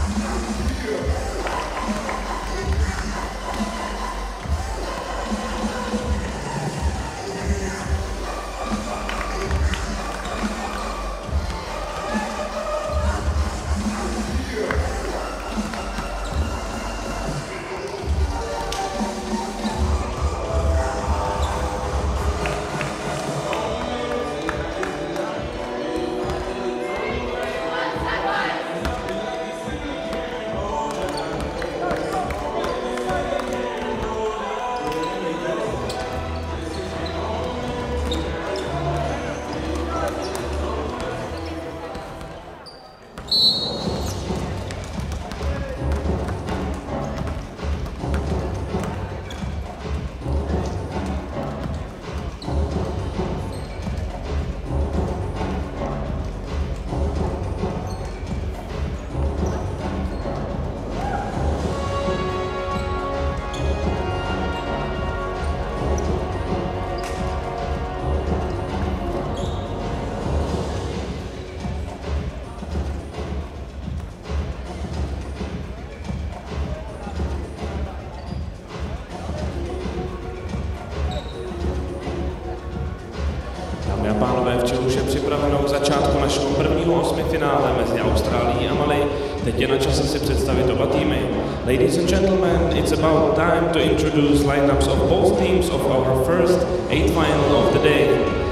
Dámy a pánové, včera už je připraveno k začátku našeho prvního osmifinále mezi Austrálií a Mali. Teď je na čase si představit oba týmy. Ladies and gentlemen, it's about time to introduce lineups of both teams of our first 8th final of the day.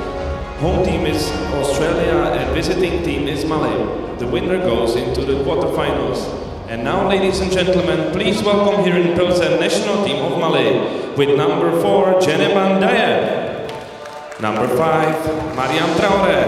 Home team is Australia and visiting team is Mali. The winner goes into the quarterfinals. And now, ladies and gentlemen, please welcome here in Pilsen national team of Mali with number 4, Jeneban Dayed. Number 5, Mariam Traore.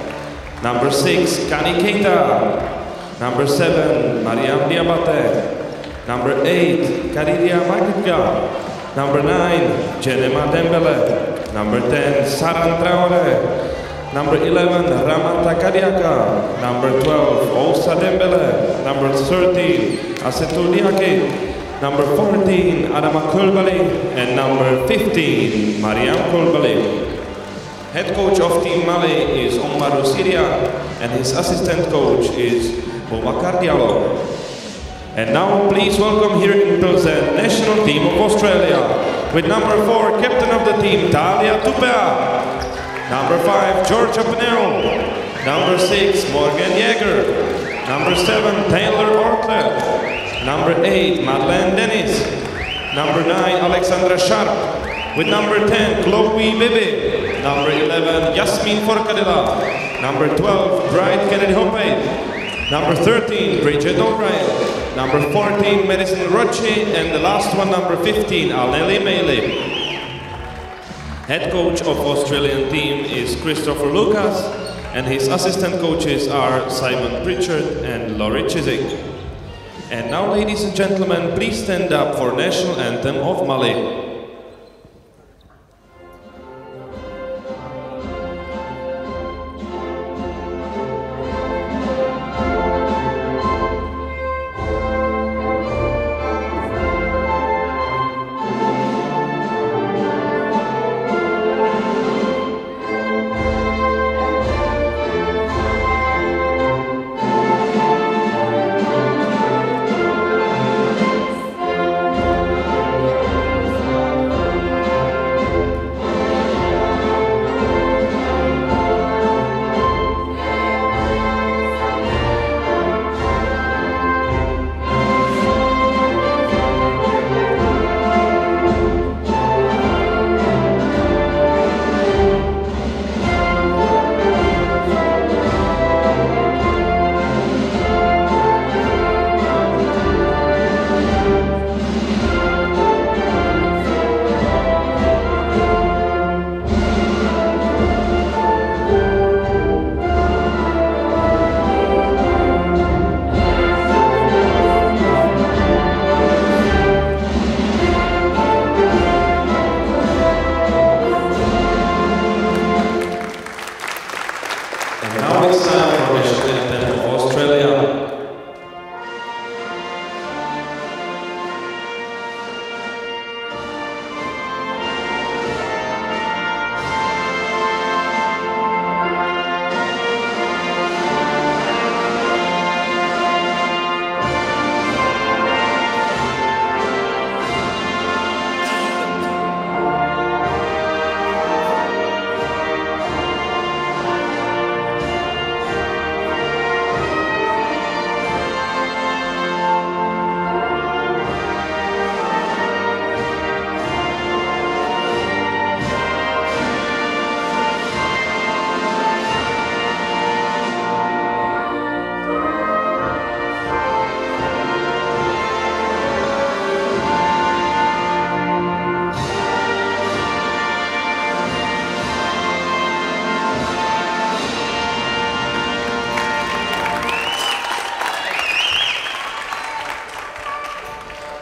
Number 6, Kani Keita. Number 7, Mariam Diabate. Number 8, Karidia Magitka. Number 9, Jenema Dembele. Number 10, Saran Traore. Number 11, Ramata Kadiaka. Number 12, Ousa Dembele. Number 13, Asetul Diaki. Number 14, Adama Kulbali. And number 15, Mariam Kulbali. Head coach of Team Mali is Omaru Syria and his assistant coach is Boubacar Diallo. And now please welcome here in Pilsen national team of Australia with number 4, captain of the team, Talia Tupea. Number 5, Georgia Pinero. Number 6, Morgan Yeager. Number 7, Taylor Ortler. Number 8, Madeleine Dennis. Number 9, Alexandra Sharp. With number 10, Chloe Bibi. Number 11, Yasmin Forcadilla. Number 12, Bright Kennedy Hoppe. Number 13, Bridget O'Brien. Number 14, Madison Rochi. And the last one, number 15, Alneli Meili. Head coach of Australian team is Christopher Lucas. And his assistant coaches are Simon Pritchard and Laurie Chiswick. And now, ladies and gentlemen, please stand up for national anthem of Mali.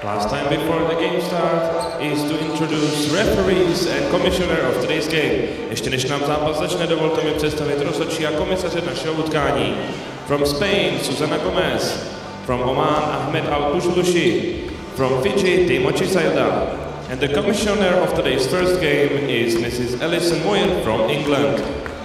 Last time before the game start is to introduce referees and commissioner of today's game. Ještě než nám zápas začne, dovolte mi představit rozhodčí a komisaře našeho utkání. From Spain, Susana Gomez. From Oman, Ahmed Al-Bushlushi. From Fiji, Timochi Sailda. And the commissioner of today's first game is Mrs. Alison Moyer from England.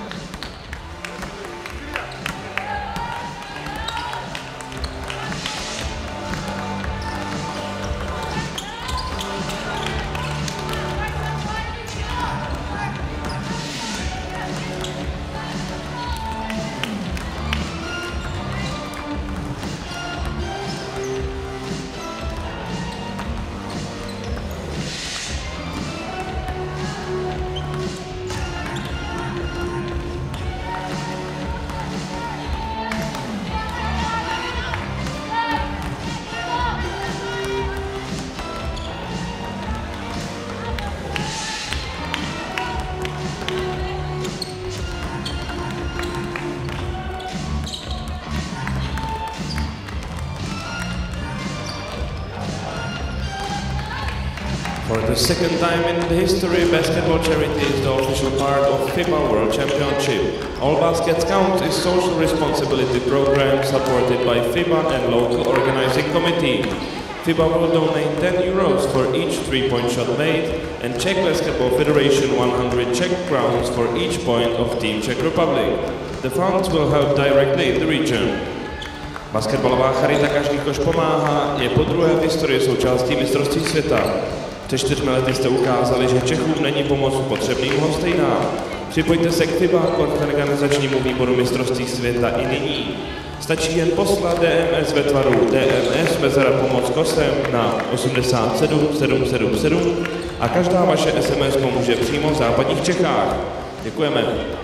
For the second time in history, basketball charity is the official part of FIBA World Championship. All Baskets Count is social responsibility program supported by FIBA and local organizing committee. FIBA will donate 10 euros for each 3-point shot made and Czech Basketball Federation 100 Czech crowns for each point of Team Czech Republic. The funds will help directly in the region. Basketbalová charita Každý koš pomáhá je podruhé v historii součástí mistrovství světa. Před 4 lety jste ukázali, že Čechům není pomoc potřebným lhostejná. Připojte se k FIBA organizačnímu výboru mistrovství světa i nyní. Stačí jen poslat DMS ve tvaru DMS Bezera pomoc kosem na 87 777 a každá vaše SMS pomůže přímo v západních Čechách. Děkujeme.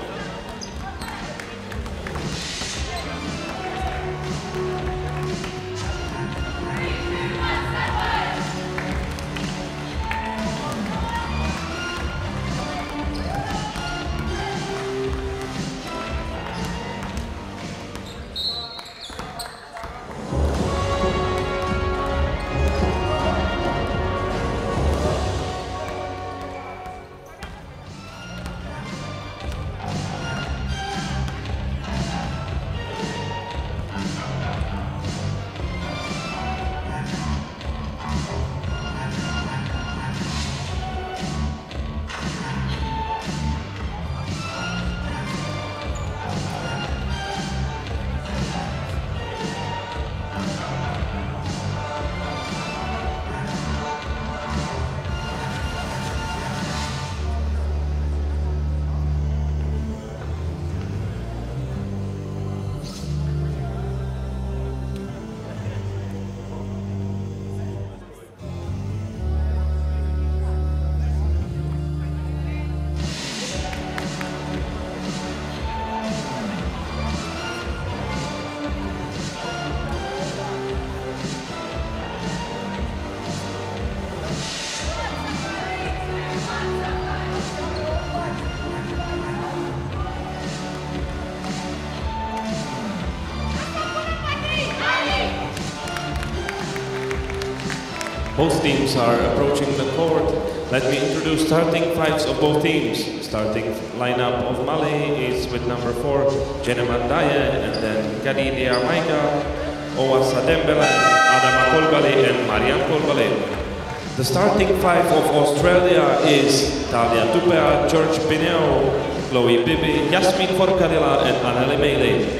Both teams are approaching the court. Let me introduce starting fives of both teams. Starting lineup of Mali is with number 4, Jeneman Daye, and then Kadidia Maiga, Owasa Dembele, Adama Kolbali, and Mariam Kolbali. The starting five of Australia is Talia Tupea, George Pineo, Chloe Bibi, Yasmin Forcadilla, and Anneli Meili.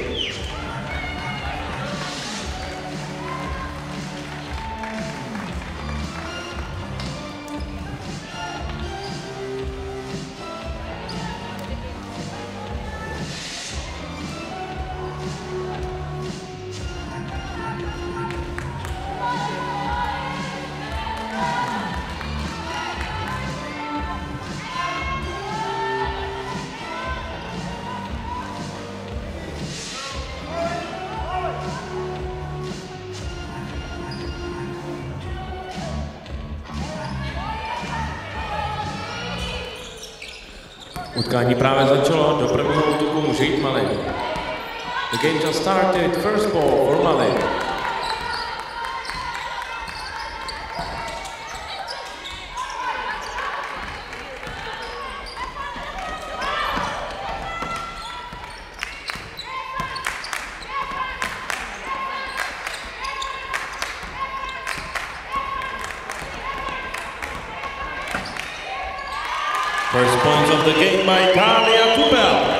Utkání právě začalo, do prvního útoku může jít Mali. The game just started, first ball for Mali. First points of the game by Talia Tupel.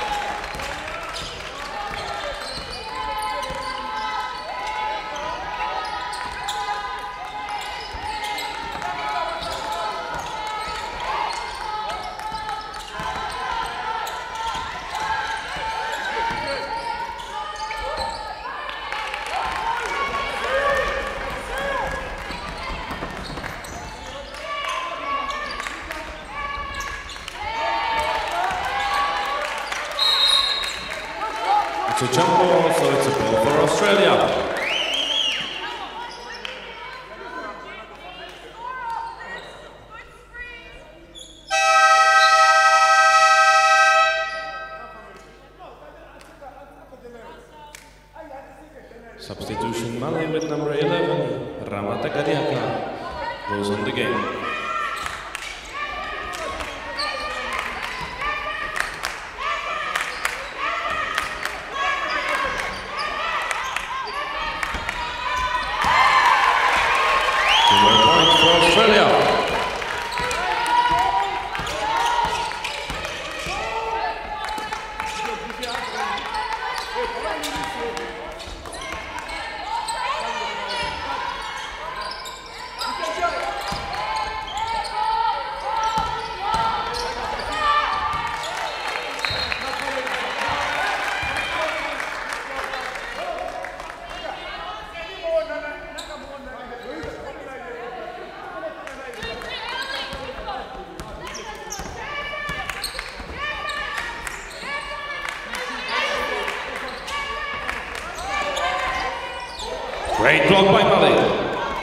It's a jump ball, so it's a ball for Australia. Substitution Mali with number 11, Ramata Gadiaka, goes on the game. Great block by Mali.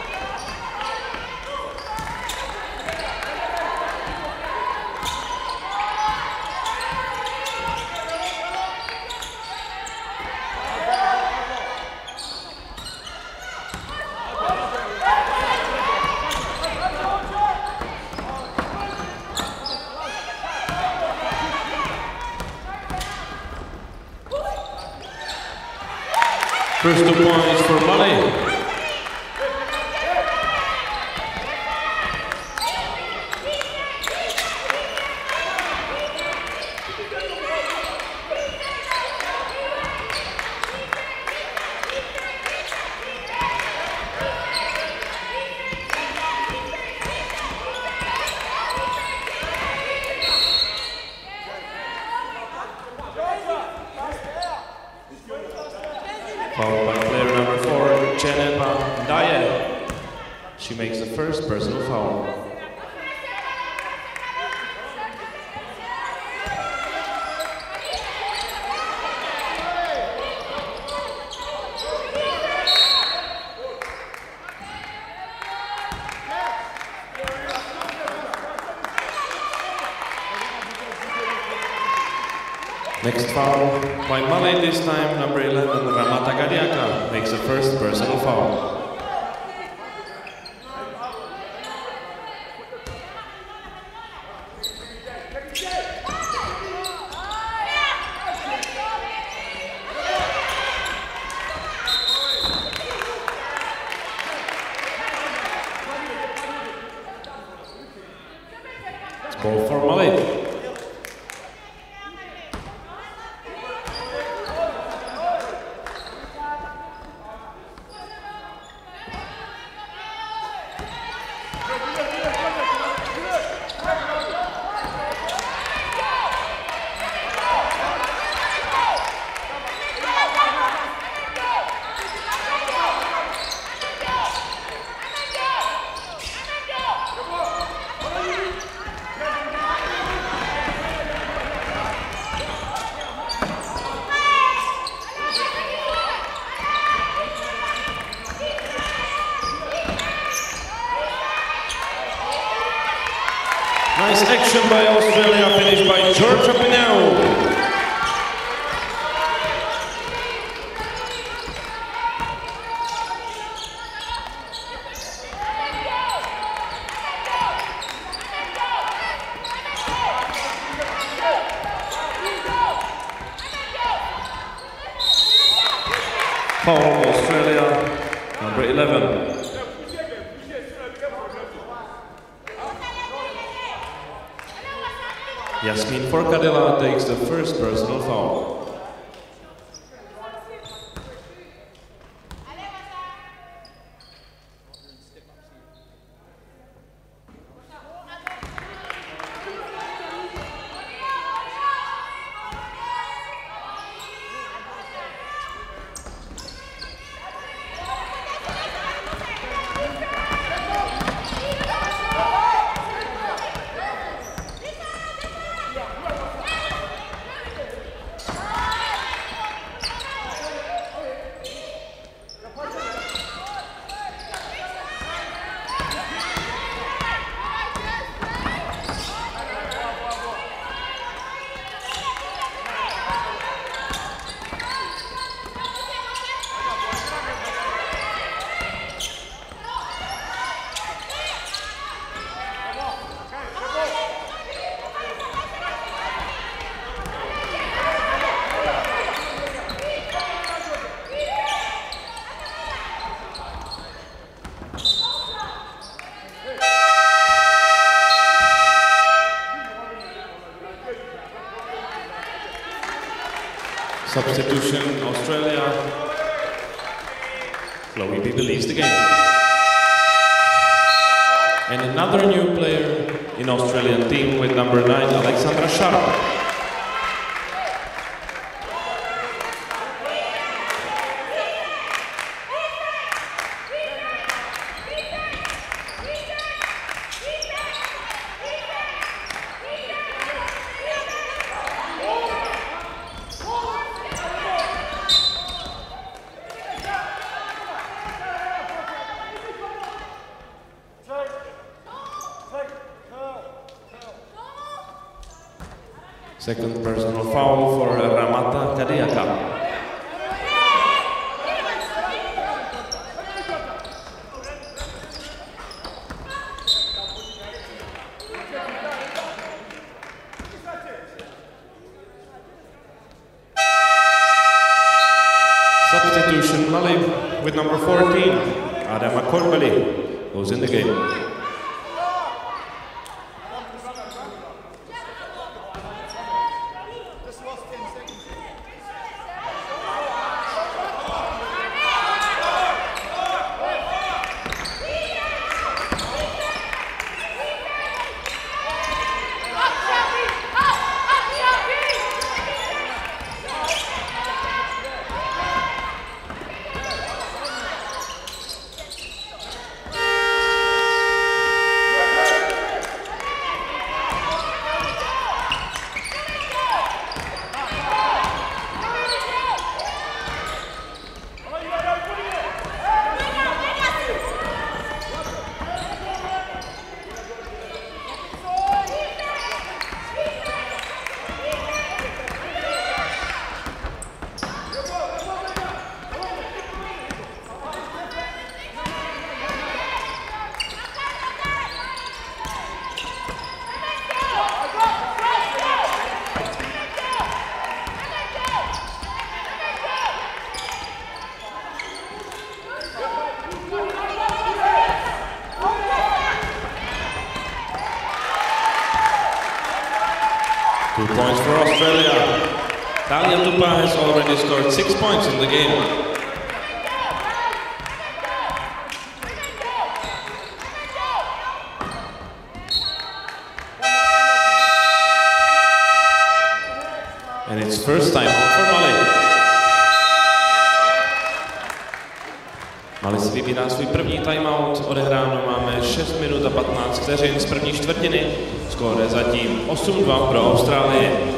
First 2 points for Mali. Followed by player number 4, Chenepa Daye. She makes the first personal foul. Next foul by Mali, this time number 11, Ramata Gadiaka, makes the first personal foul. It's ball for Mali. Nice action by Australia, finished by Georgia Pinero. Foul Australia, number 11. Yasmin Forcadella takes the first personal foul. Substitution, Australia. Chloe Bibi leaves the game. And another new player in Australian team with number 9, Alexandra Sharp. Second personal foul for Ramata Kadiaka. Substitution, Mali with number 14, Adama Korbali, goes in the game. Points for Australia. Talia Tupa has already scored 6 points in the game. And it's first time out for Mali. Mali si vybírá svůj první timeout, odehráno máme 6 minut a 15 vteřin z první čtvrtiny. Skóre je zatím 8-2 pro Austrálii.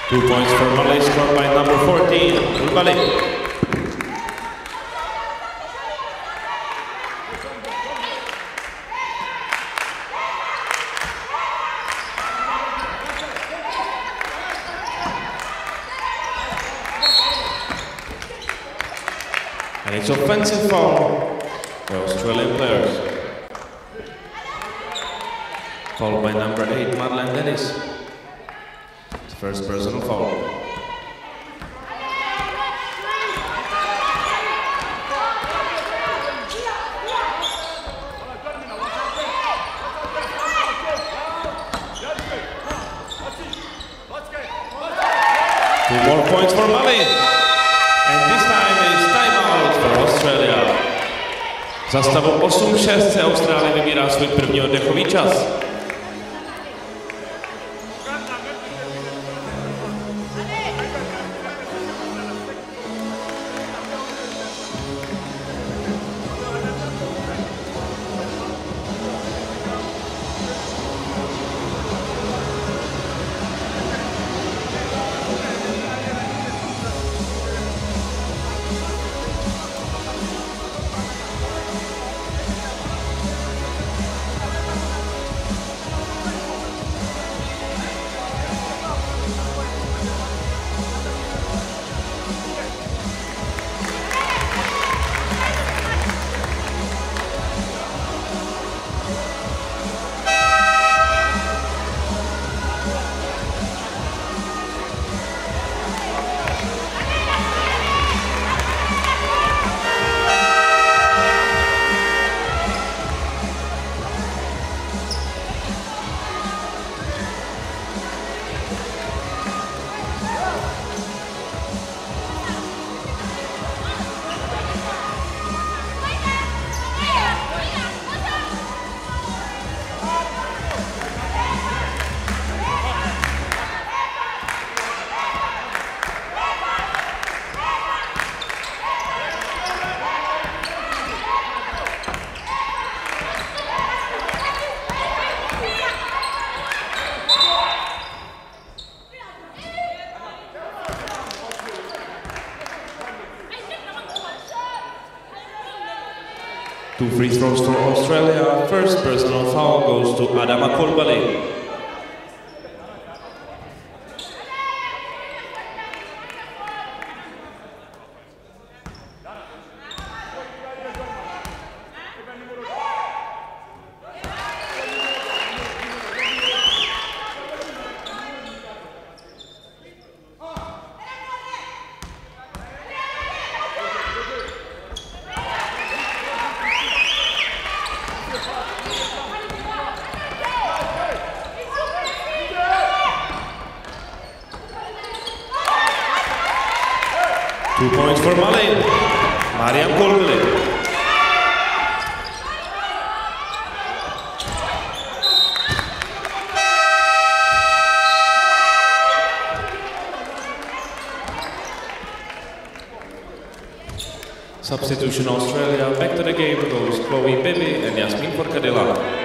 2 points for Malay, scored by number 14, Ulbali. And it's offensive foul for Australian players. Followed by number 8, Madeleine Dennis. First personal foul. Two more points for Mali. And this time is timeout for Australia. Za stavu 8-6 se Austrálie vybírá svůj první oddechový čas. Two free throws for Australia. First personal foul goes to Adama Kolbali. Two points for Mali, Mariam Kolbali. Substitution Australia, back to the game goes Chloe Bibi and Yasmin Forcadilla.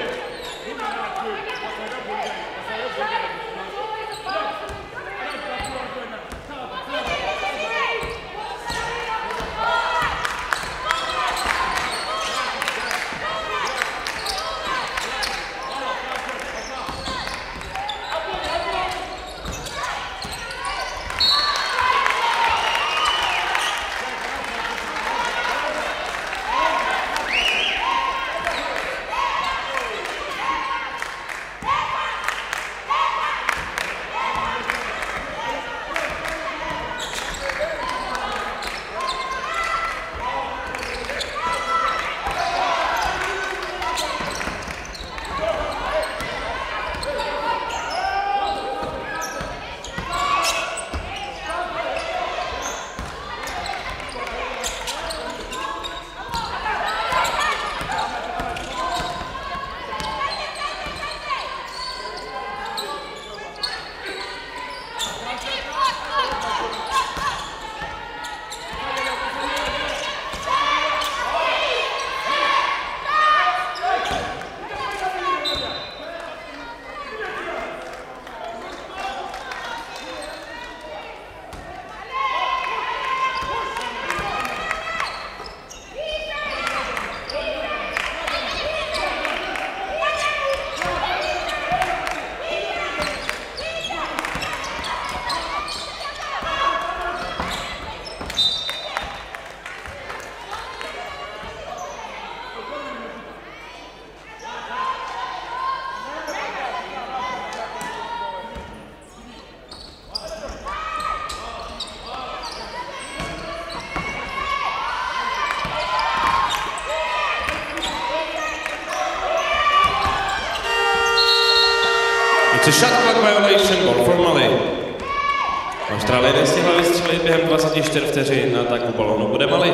a shot clock violation, ball for Mali. Austrálie nestihla vystřelit během 24 vteřin, na ataku balónu bude Mali.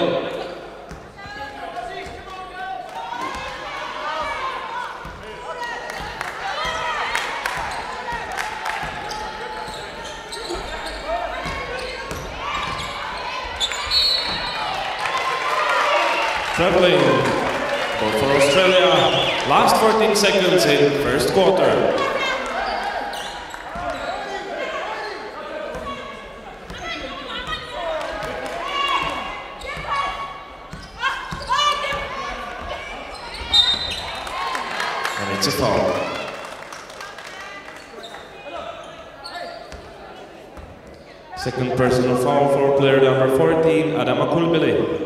Traveling, ball for Australia, last 14 seconds in first quarter. And it's a foul. Second personal foul for player number 14, Adama Kulbili.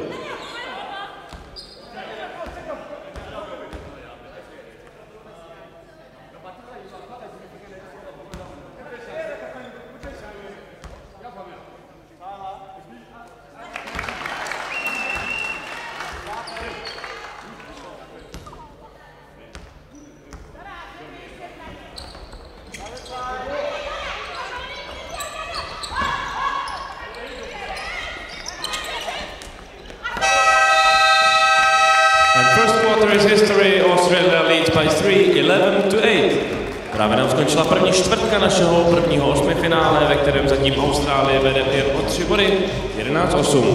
History, Australia leads by 3, 11-8. Právě nám skončila první čtvrtka našeho prvního osmifinále, ve kterém zatím Austrálie vede jen o 3 body, 11-8.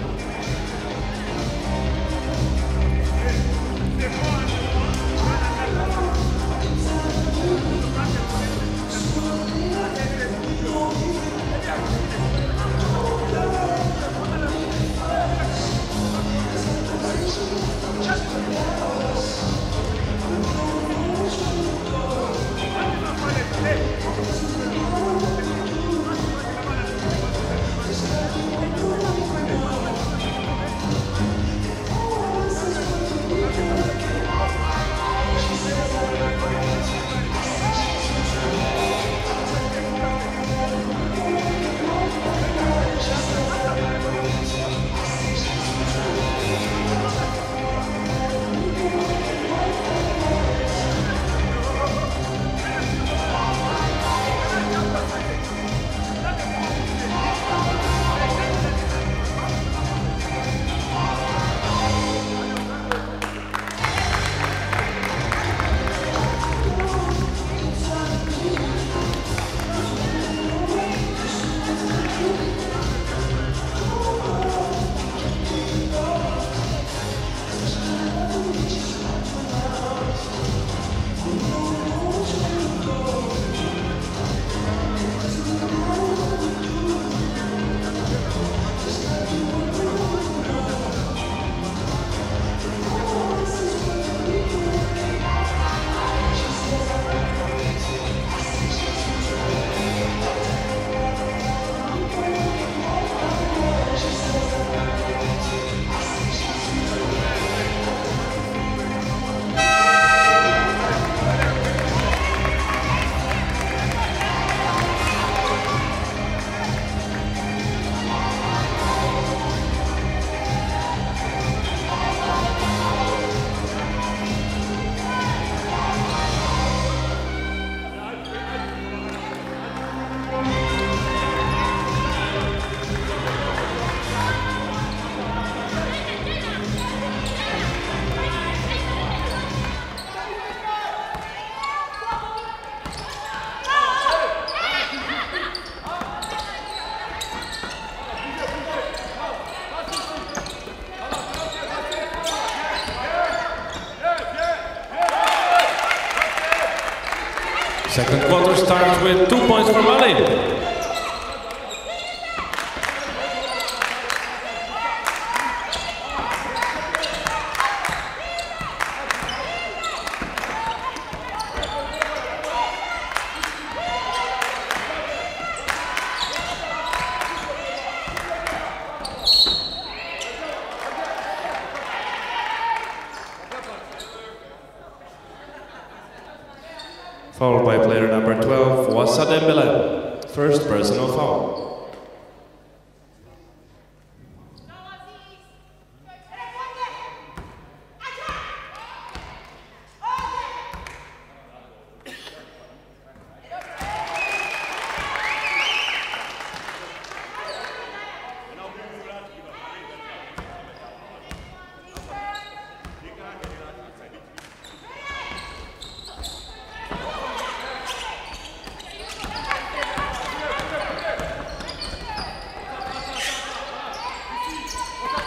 Second quarter starts with 2 points for Mali. Fouled by player number 12, Wassa Dembele. First personal foul.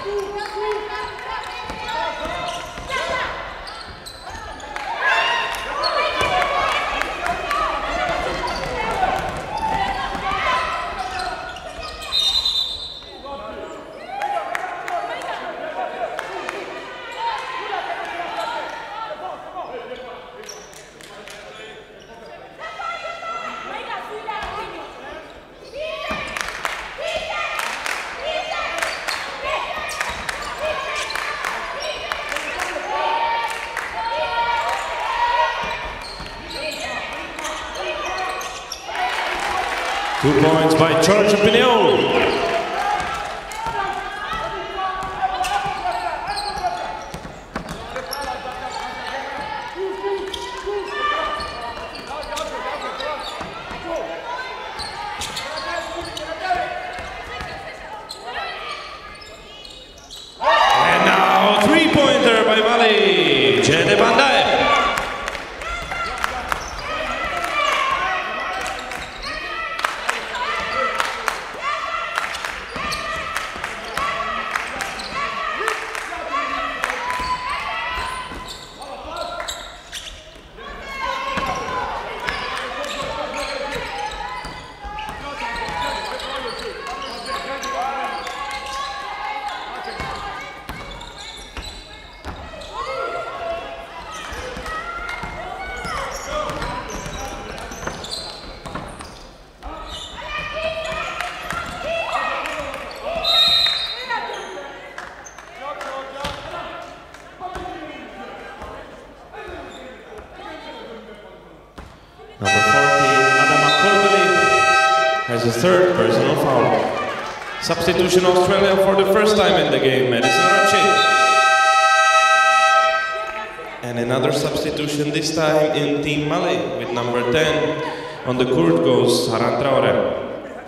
2 points by George Pignol. And now 3-pointer by Mali, Jede Bandai. Number 40, Adama Kulbali, has a third personal foul. Substitution Australia for the first time in the game, Madison Rachi. And another substitution, this time in Team Mali, with number 10 on the court goes Haran Traore.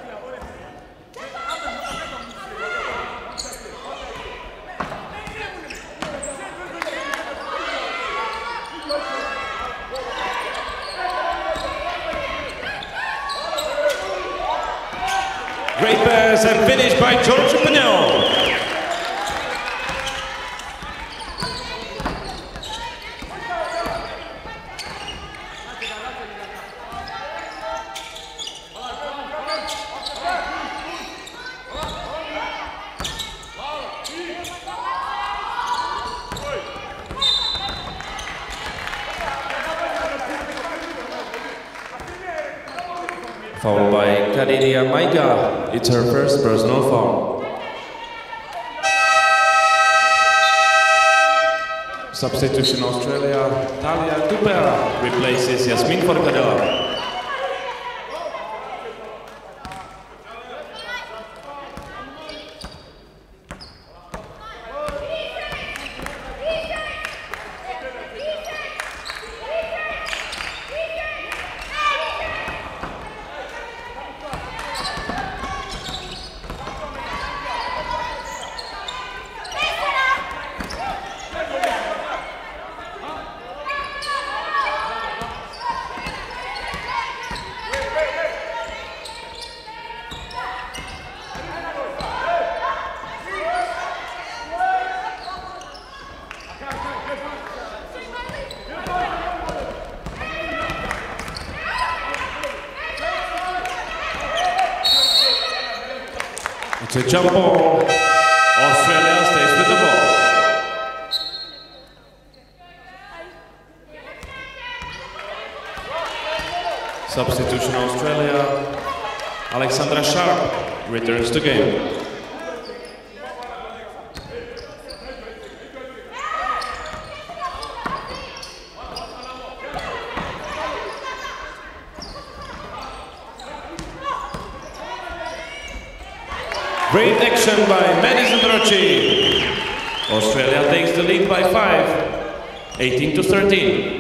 Great pass and finish by George Pignol. Fouled by Kadiria Maiga. It's her first personal foul. Substitution Australia, Talia Tupea replaces Yasmin Forcadella. It's a jump ball. Australia stays with the ball. Substitution Australia. Alexandra Sharp returns to game. Great action by Madison Drochi. Australia takes the lead by 5, 18-13.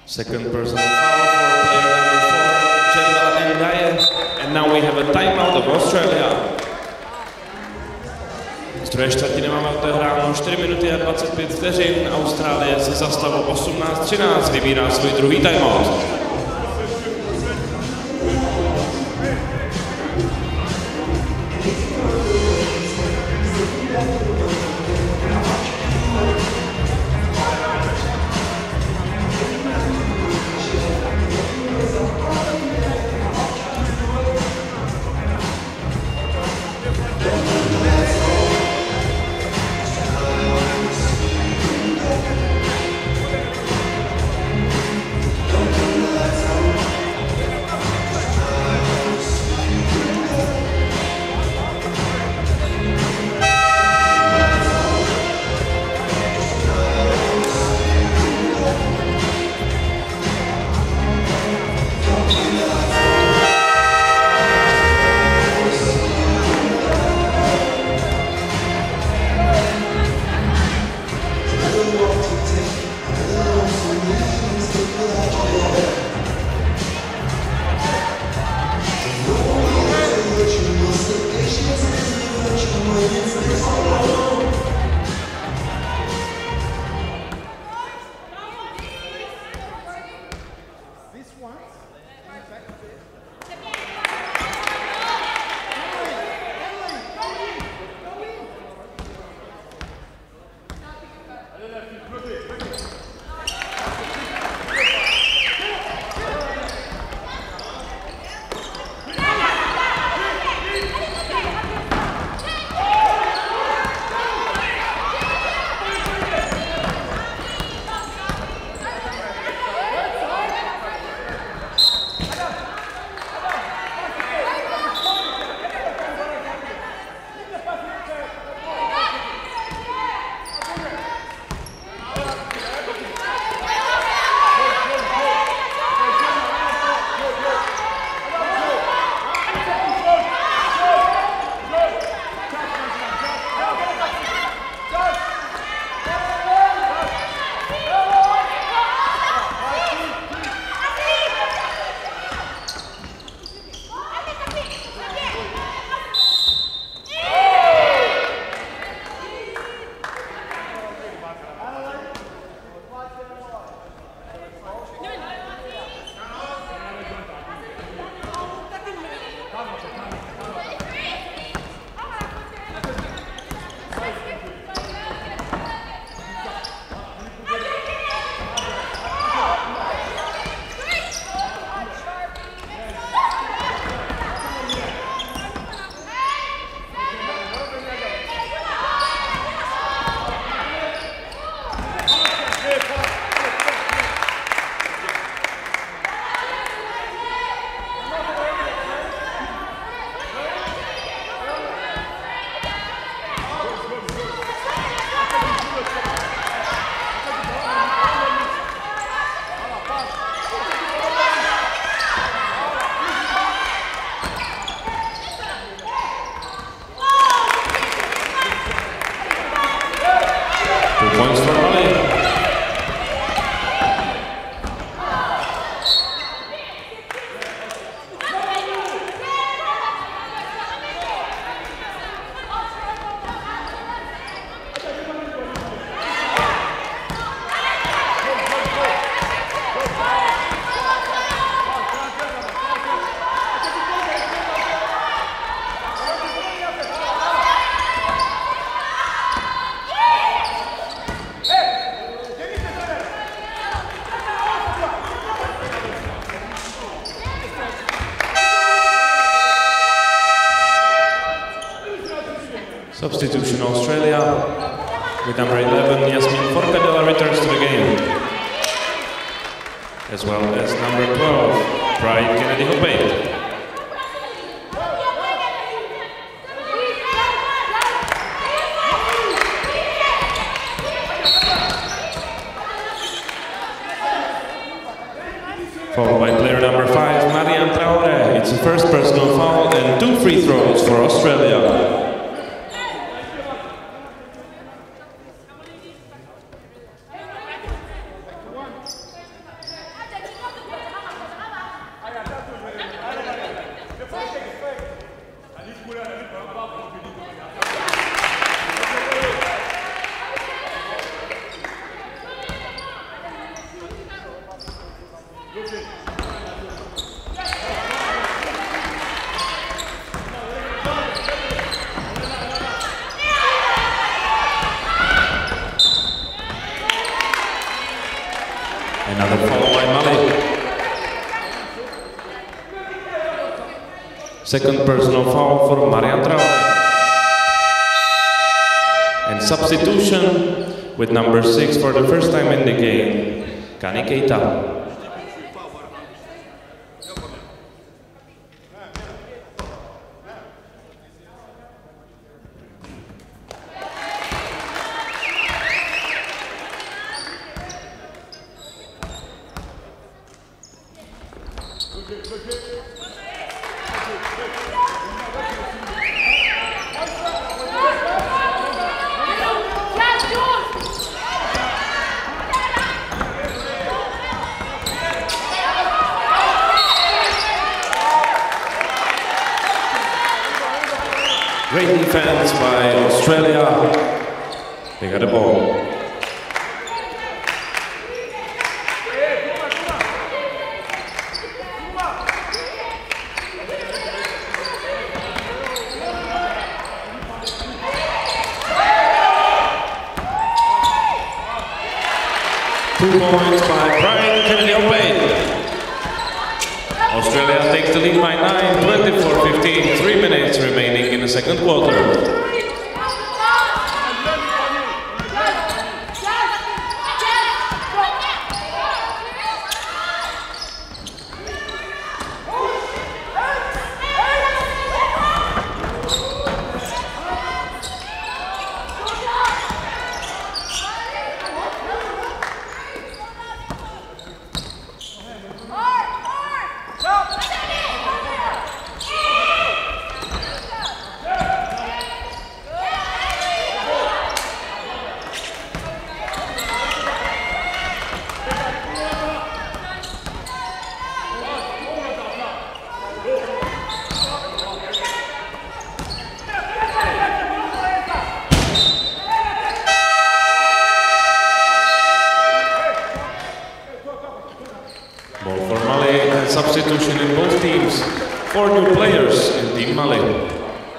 Second personal foul for player number 4, Chandler. And now we have a timeout of Australia. Z druhé čtvrtiny máme odehráno 4 minuty a 25 vteřin. Austrálie se za stavu 18-13 vybírá svůj druhý timeout. Substitution Australia with number 11 Yasmin Forcadella returns to the game, as well as number 12 Pride Kennedy Hope. Followed by player number 5 Marianne Traore. It's a first personal foul and 2 free throws for Australia. Another foul by Mali. Second personal foul for Marian Traore. And substitution with number 6 for the first time in the game, Kani Keita. Great defense by Australia. They got the ball. Two points by Brian Kennedy-Ope. Australia takes the lead by 9, 24-15, 3 minutes remaining in the second quarter. Substitution in both teams. 4 new players in Team Mali.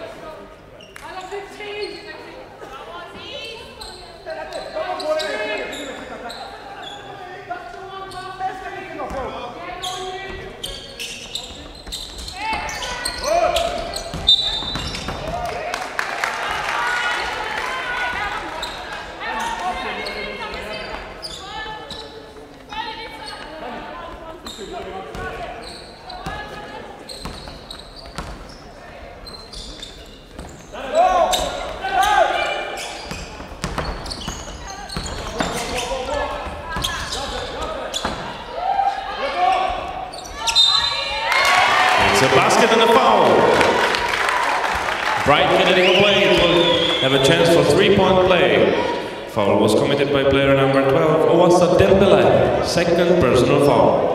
It's a basket and a foul. Bright Kennedy-Ope will have a chance for 3-point play. Foul was committed by player number 12, Owasa Dembele. Second personal foul.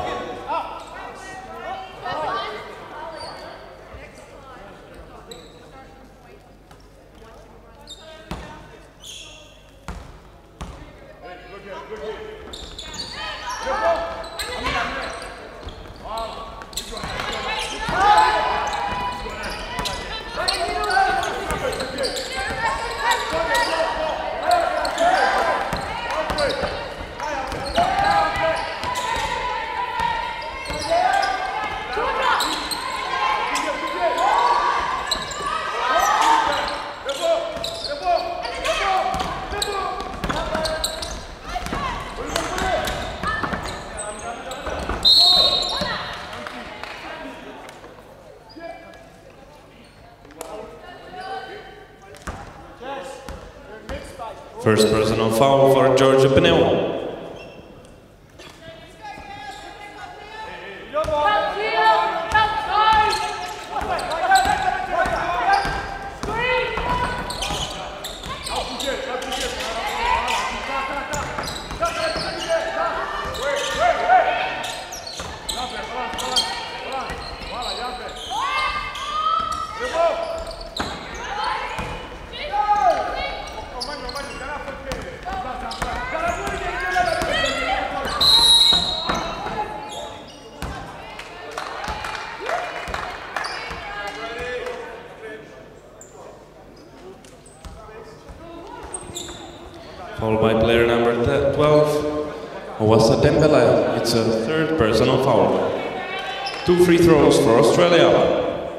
First personal foul for Georgia Pineo. Come on! Fouled by player number 12, Owasa Dembele. It's a third personal foul. 2 free throws for Australia.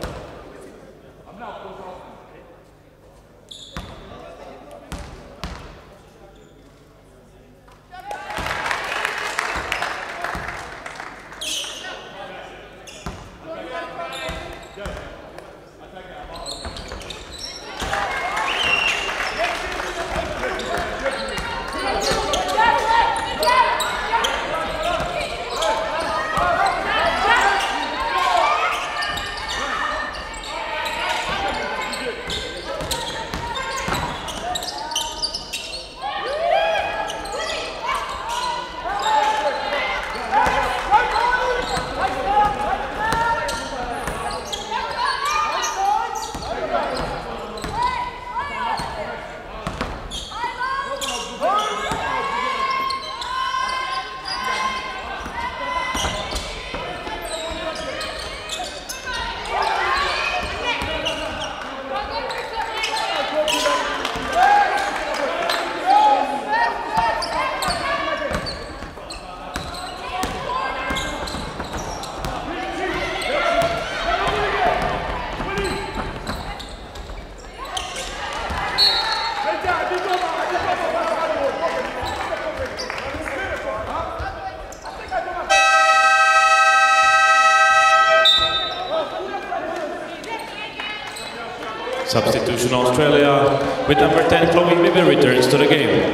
Substitution Australia with number 10 Chloe Mibby returns to the game.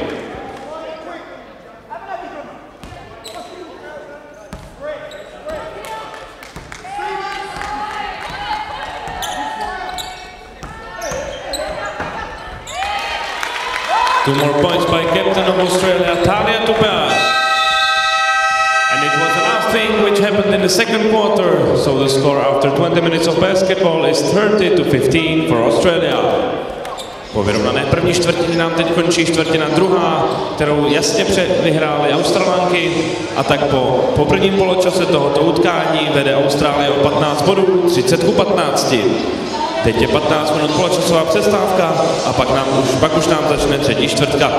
Two more points by captain of Australia, Talia Tupea. And it was the last thing which happened in the second quarter, so the score after 20 minutes of basketball is 30-15 for Australia. Po vyrovnané první čtvrtině nám teď končí čtvrtina druhá, kterou jasně vyhrály Australanky, a tak po prvním poločase tohoto utkání vede Austrálie o 15 bodů, 30-15. Teď je 15 minut poločasová přestávka a pak už nám začne třetí čtvrtka.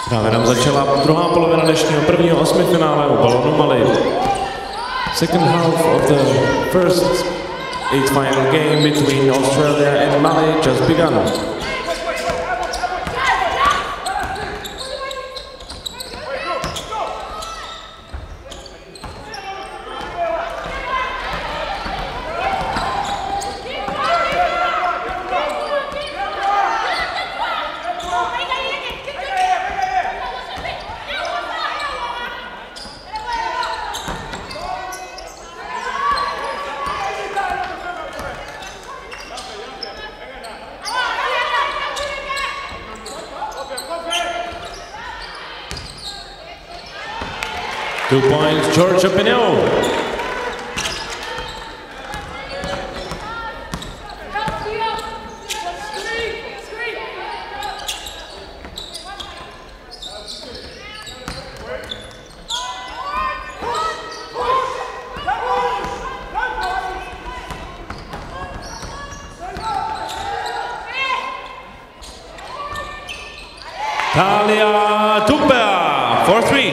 Právě nám začala druhá polovina dnešního prvního osmifinále u balonu Mali. Second half of the first eighth final game between Australia and Mali just begun. Two points, George Pinot. Talia Tupea for three.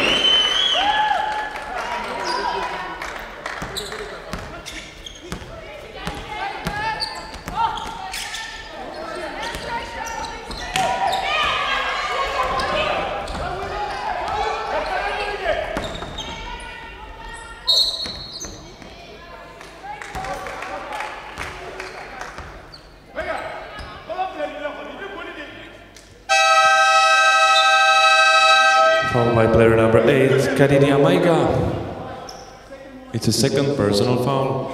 Foul by player number 8, Kadidia Maiga. It's a second personal foul.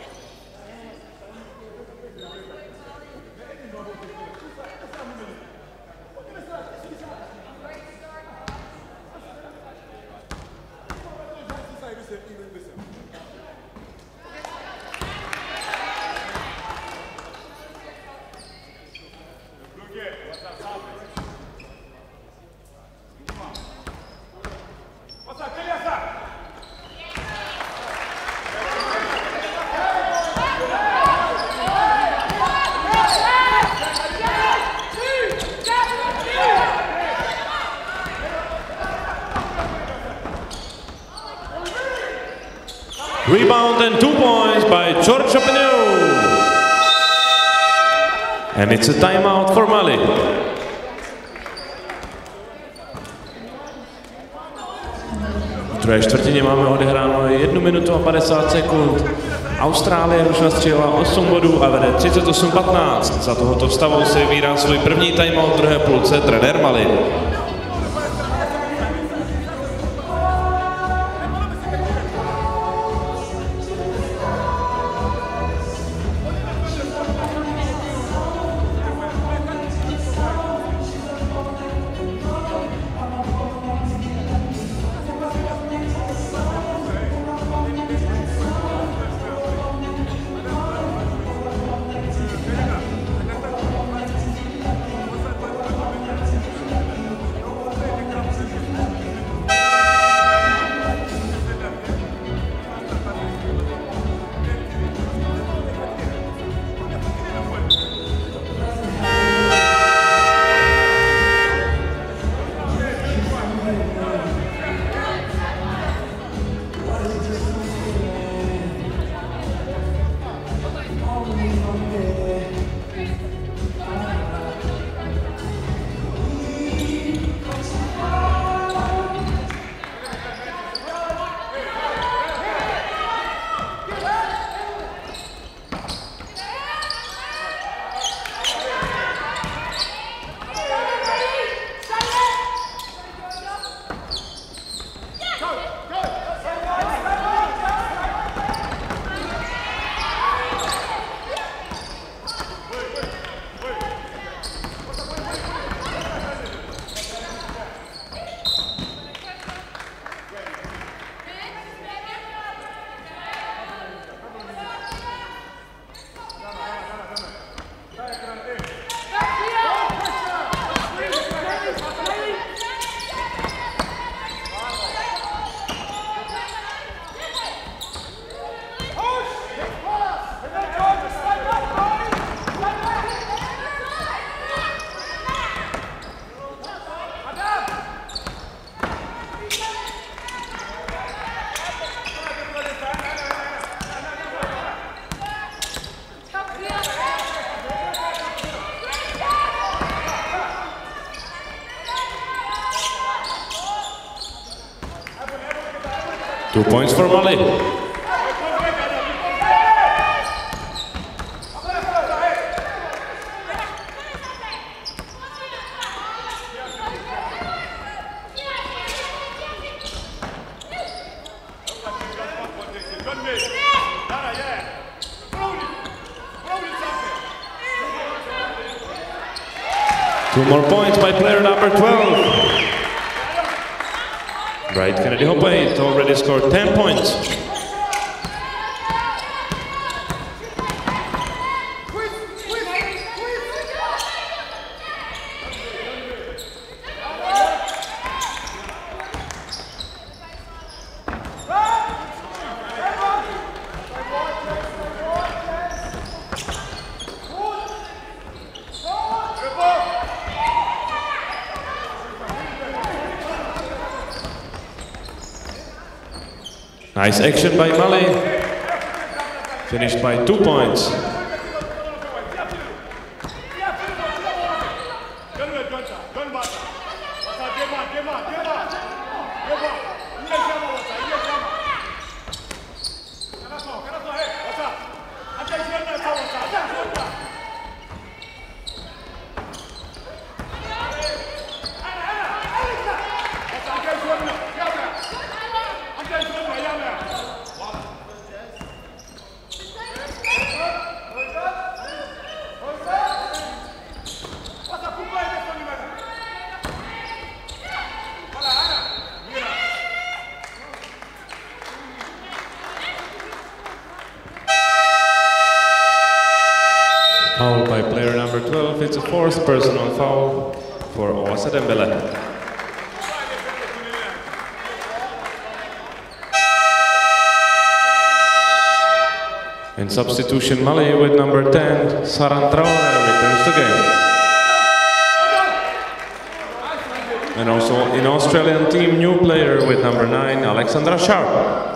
Rebound and 2 points by George Pinot. And it's a timeout for Mali. V druhé čtvrtině máme odehráno 1 minutu a 50 sekund. Austrálie už nastřelila 8 bodů a vede 38-15. Za tohoto stavu si vybírá svůj první timeout v druhé půlce trenér Mali. 2 points for Mali. Two more points by player number 12. Bright Kennedy Hope already scored 10 points. Nice action by Mali, finished by 2 points. Foul by player number 12, it's a fourth personal foul for Oasa Dembele. In substitution, Mali with number 10, Saran Traore returns the game. And also in Australian team, new player with number 9, Alexandra Sharp.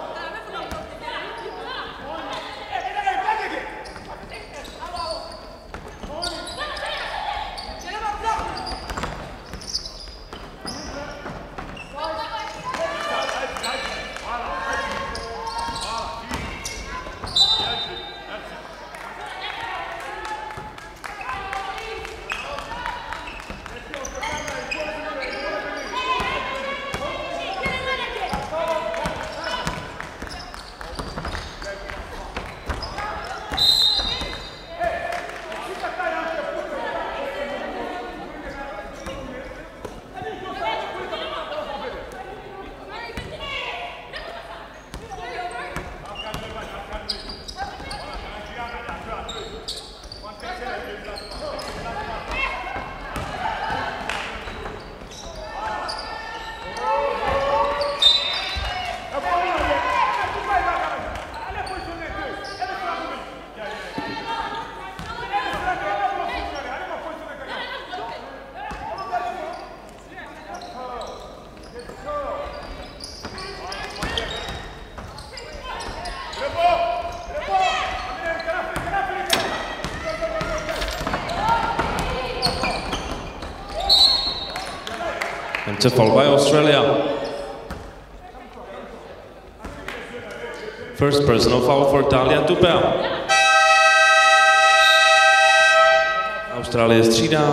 It's a foul by Australia. First personal foul for Talia Tupea. Austrálie střídá.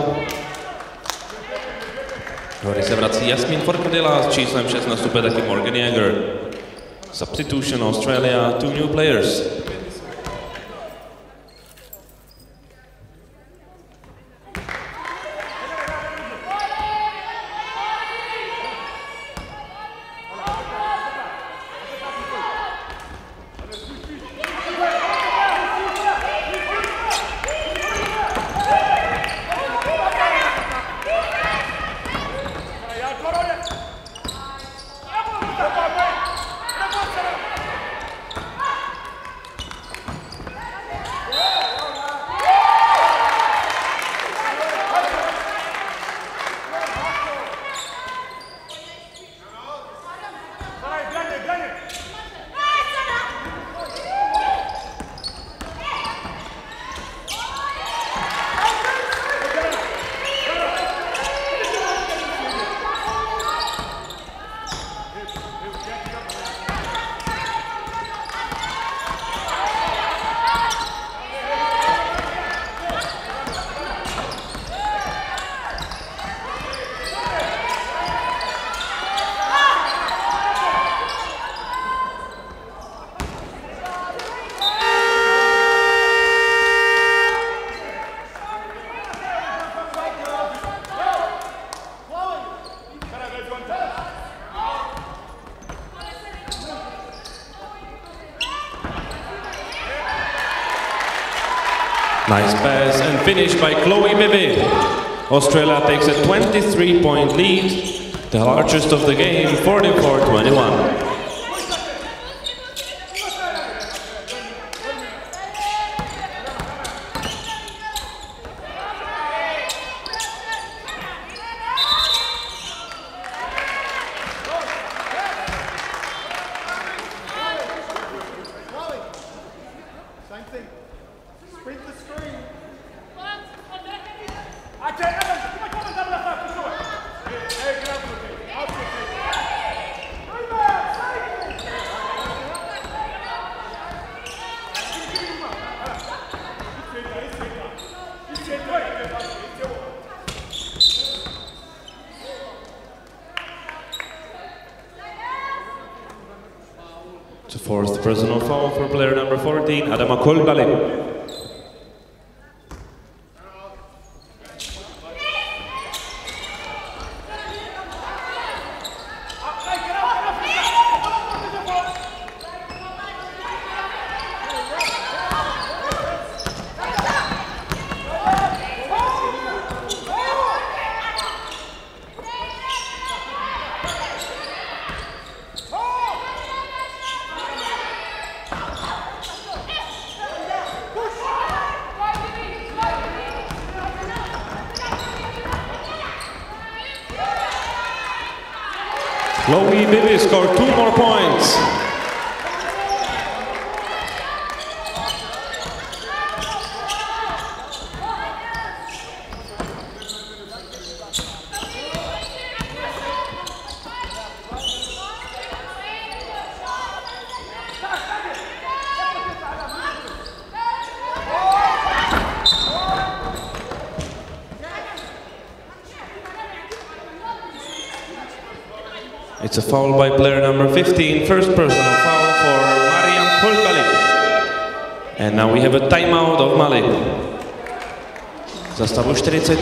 Do hry se vrací Jasmin Forkadilla s číslem 6, nastupuje taky Morgan Jäger. Substitution Australia, 2 new players. Nice pass and finish by Chloe Bibi. Australia takes a 23-point lead, the largest of the game, 44-21. It's a fourth personal foul for player number 14, Adama Kolbali. Chloe Bibi scored 2 more points. It's a foul by player number 15, first personal foul for Mariam Kolbali. And now we have a timeout of Mali. Za stavu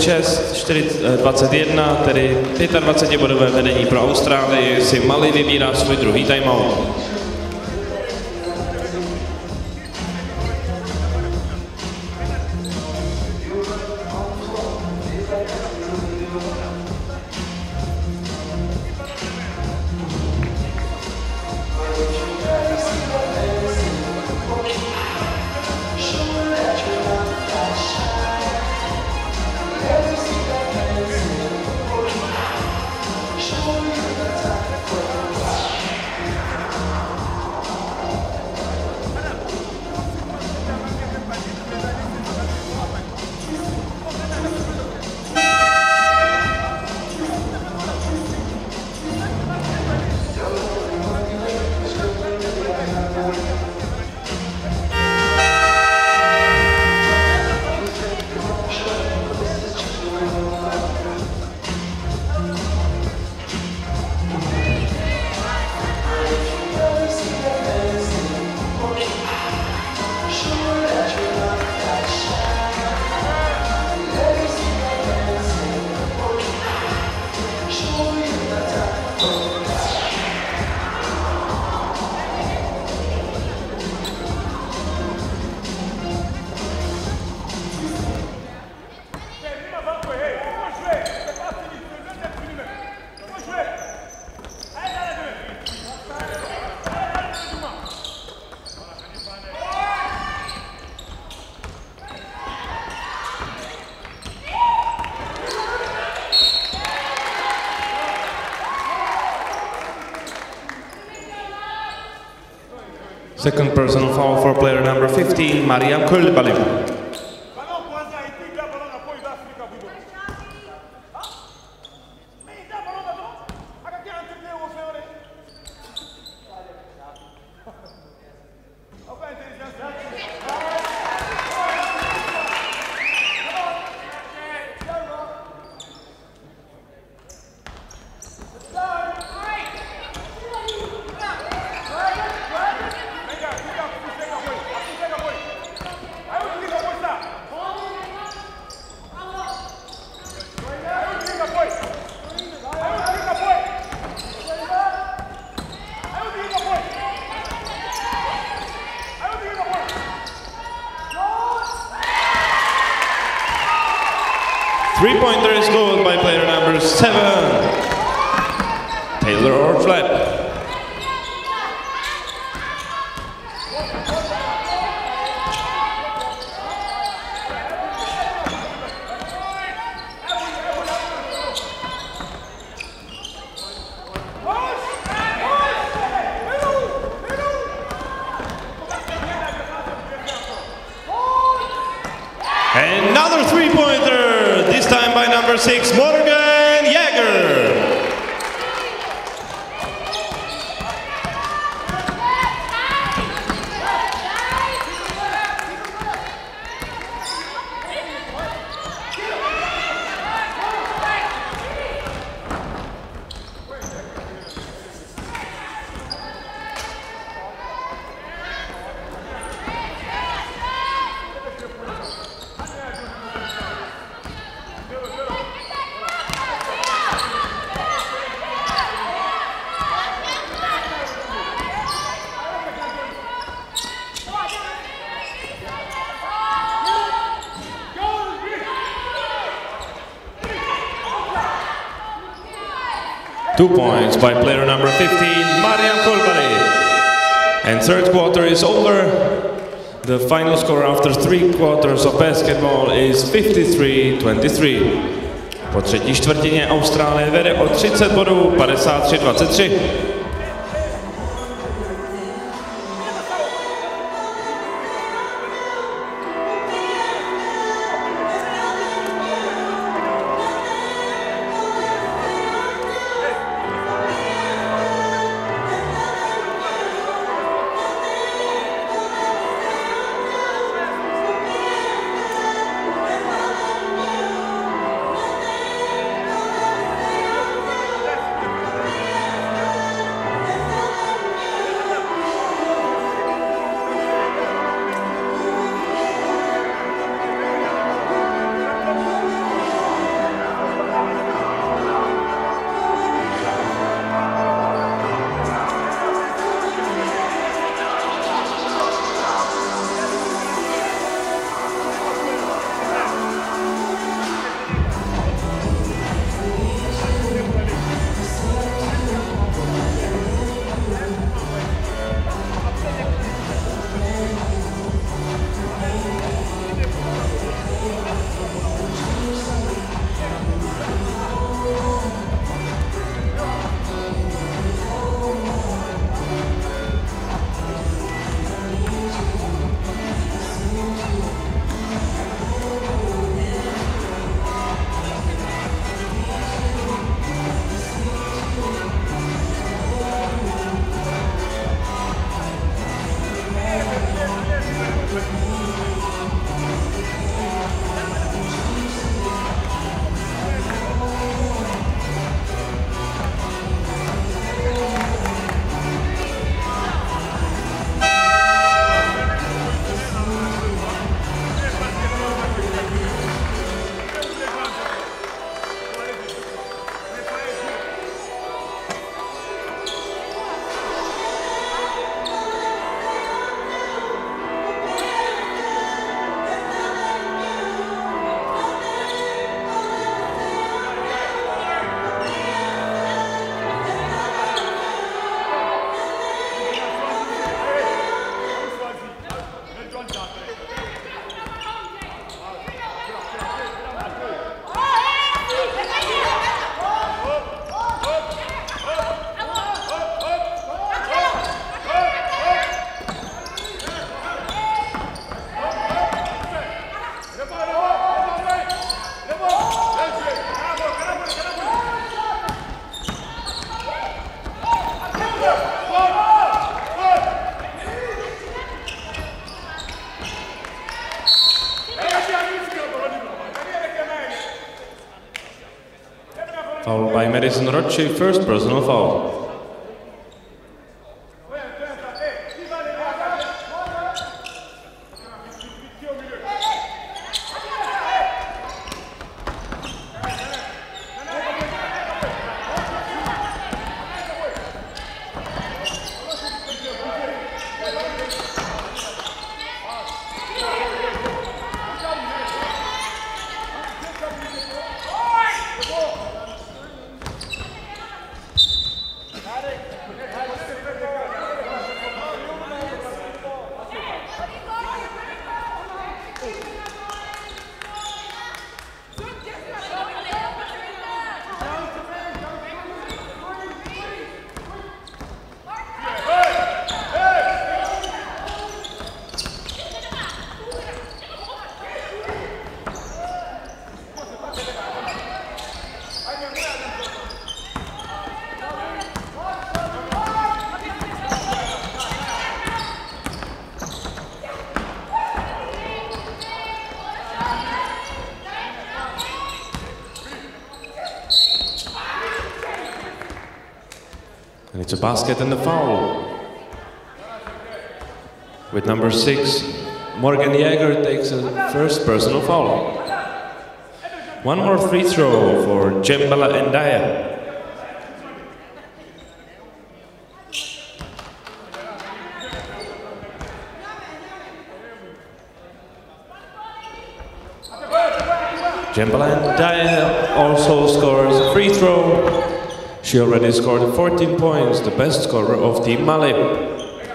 46-21, tedy 25-bodové vedení pro Austrálii, si Mali vybírá svůj druhý timeout. Second personal foul for player number 15, Mariam Kolbali. Three-pointer is good by player number 7, Taylor Orflett. Another three-pointer, this time by number 6, Morgan Jäger. Two points by player number 15, Marian Kolbari. And third quarter is over. The final score after 3 quarters of basketball is 53-23. Po třetí čtvrtině Austrálie vede o 30 bodů, 53-23. Foul by Madison Rocci, first personal foul. And it's a basket and a foul. With number 6, Morgan Jäger takes a first personal foul. One more free throw for Jembala Ndaya. Jembala Ndaya also scores a free throw. She already scored 14 points, the best scorer of Team Mali.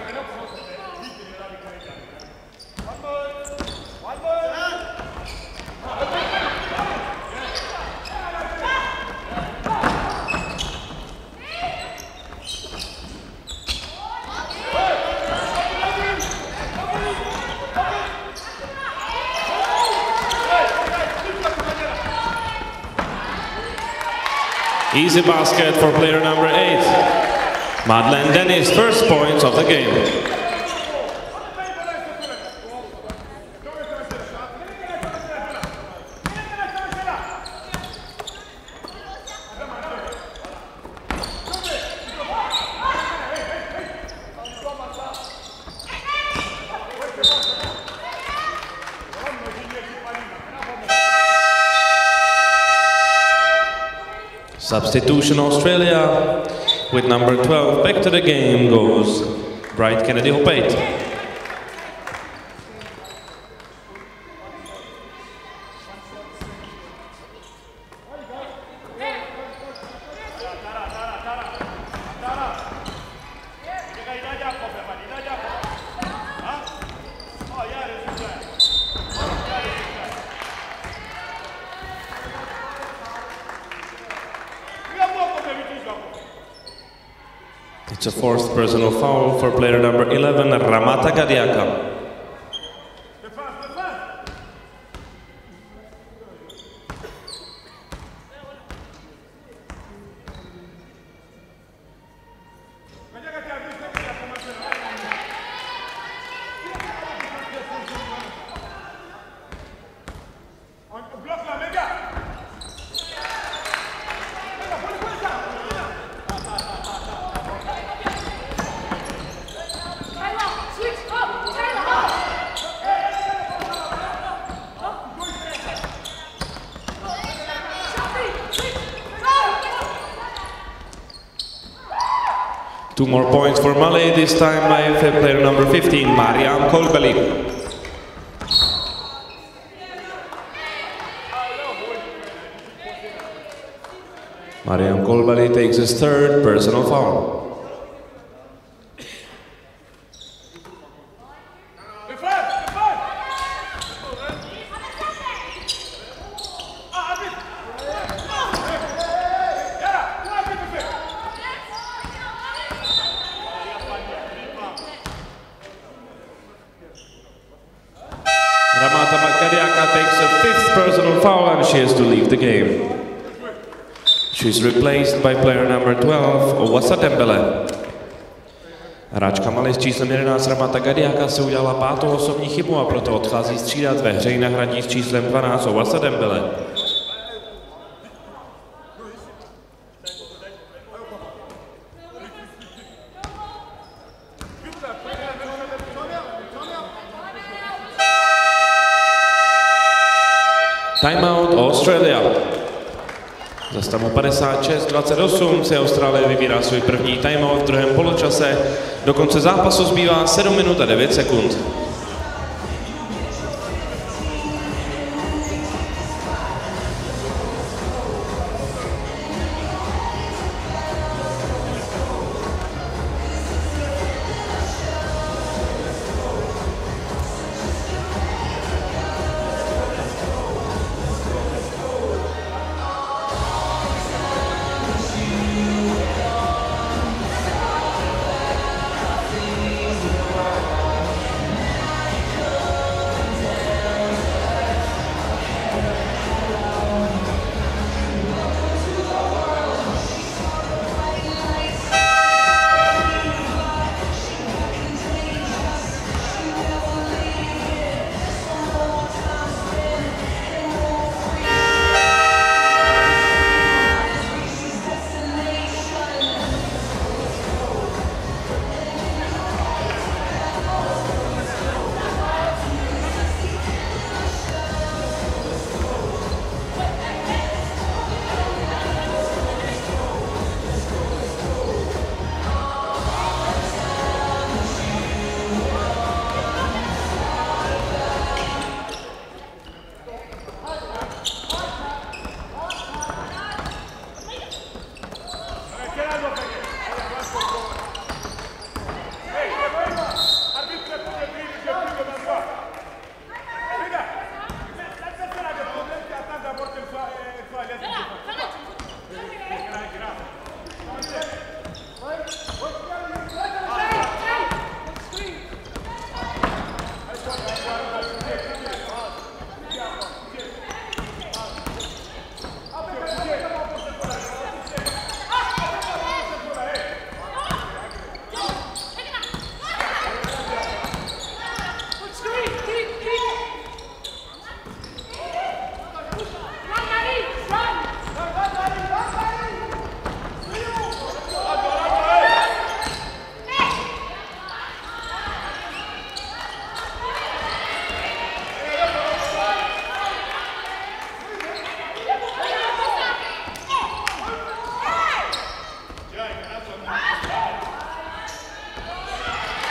Easy basket for player number 8. Madeleine Dennis, first points of the game. Substitution Australia, with number 12 back to the game goes Bright Kennedy Hopate. It's a fourth personal foul for player number 11, Ramata Gadiaka. Two more points for Mali, this time by player number 15, Mariam Kolbeli. Mariam Kolbeli takes his third personal foul. Ramata Gadiaka takes a fifth personal foul and she has to leave the game. She's replaced by player number 12, Owasa Dembele. Hráčka Mali s číslem 11 Ramata Gadiaka si udělala 5. osobní chybu a proto odchází střídat ve hře, nahradí s číslem 12 Owasa Dembele. Timeout Australia. Za stavu 56-28 si Austrálie vybírá svůj první timeout v druhém poločase. Do konce zápasu zbývá 7 minut a 9 sekund.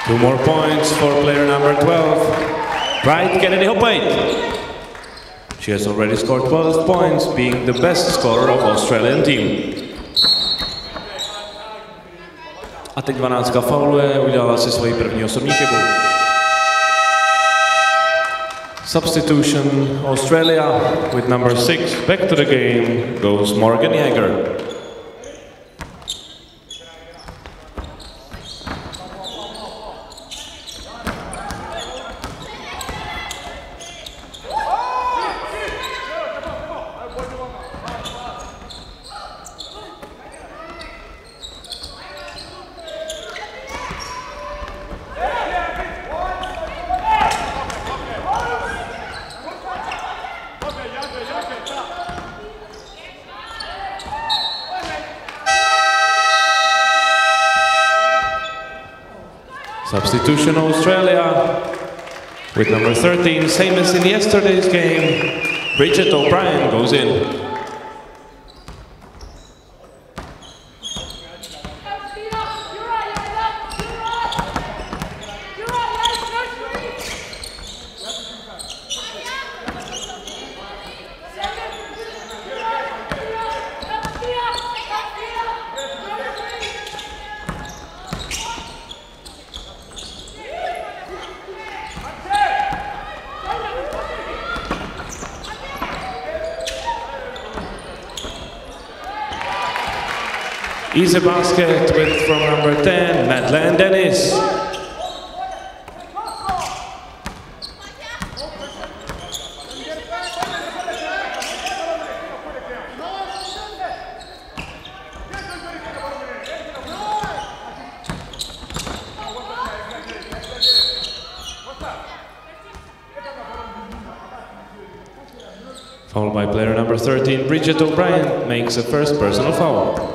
2 more points for player number 12, Bright Kennedy Hopate. She has already scored 12 points, being the best scorer of Australian team. A teď 12 fauluje, udělala si svoji první osobní chybu. Substitution Australia with number 6 back to the game goes Morgan Jäger. Substitution Australia with number 13, same as in yesterday's game, Bridget O'Brien goes in. Easy basket with from number 10, Madeleine Dennis. Fouled by player number 13, Bridget O'Brien makes a first personal foul.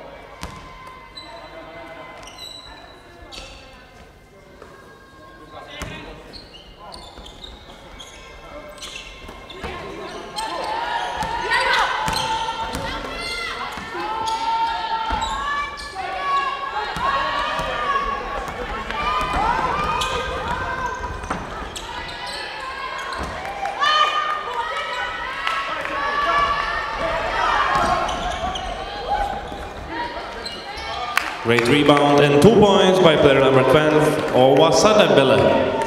Great rebound and 2 points by player number 12, Owasa Dembele.